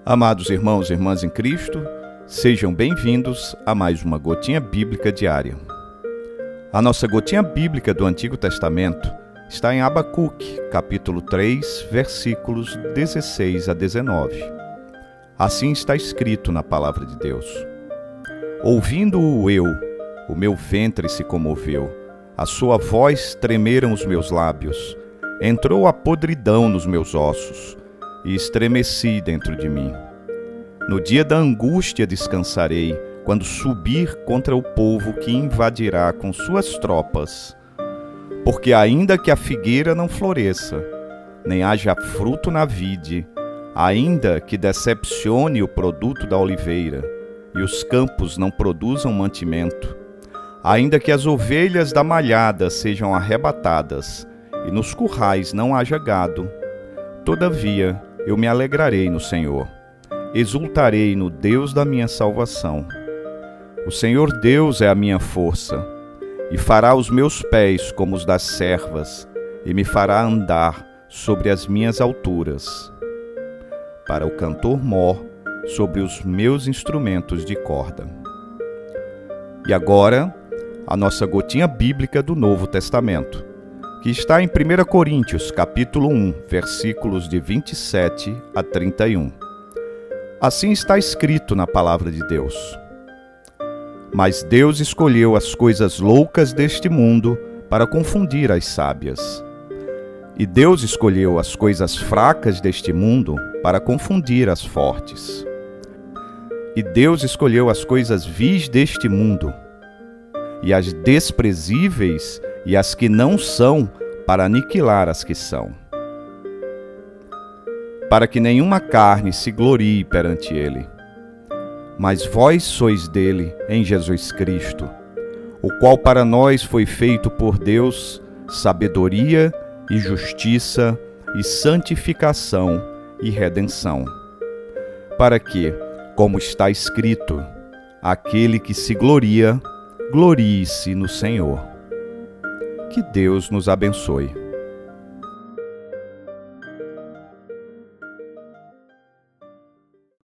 Amados irmãos e irmãs em Cristo, sejam bem-vindos a mais uma Gotinha Bíblica Diária. A nossa Gotinha Bíblica do Antigo Testamento está em Abacuque, capítulo 3, versículos 16 a 19. Assim está escrito na Palavra de Deus. Ouvindo-o eu, o meu ventre se comoveu, a sua voz tremeram os meus lábios, entrou a podridão nos meus ossos, e estremeci dentro de mim. No dia da angústia descansarei, quando subir contra o povo que invadirá com suas tropas. Porque ainda que a figueira não floresça, nem haja fruto na vide, ainda que decepcione o produto da oliveira, e os campos não produzam mantimento, ainda que as ovelhas da malhada sejam arrebatadas, e nos currais não haja gado, todavia eu me alegrarei no Senhor, exultarei no Deus da minha salvação. O Senhor Deus é a minha força, e fará os meus pés como os das servas, e me fará andar sobre as minhas alturas. Para o cantor-mor, sobre os meus instrumentos de corda. E agora, a nossa gotinha bíblica do Novo Testamento, que está em 1 Coríntios, capítulo 1, versículos de 27 a 31. Assim está escrito na Palavra de Deus. Mas Deus escolheu as coisas loucas deste mundo para confundir as sábias. E Deus escolheu as coisas fracas deste mundo para confundir as fortes. E Deus escolheu as coisas vis deste mundo, e as desprezíveis e as que não são, para aniquilar as que são, para que nenhuma carne se glorie perante ele. Mas vós sois dele em Jesus Cristo, o qual para nós foi feito por Deus sabedoria e justiça e santificação e redenção, para que, como está escrito, aquele que se gloria, glorie-se no Senhor. Que Deus nos abençoe.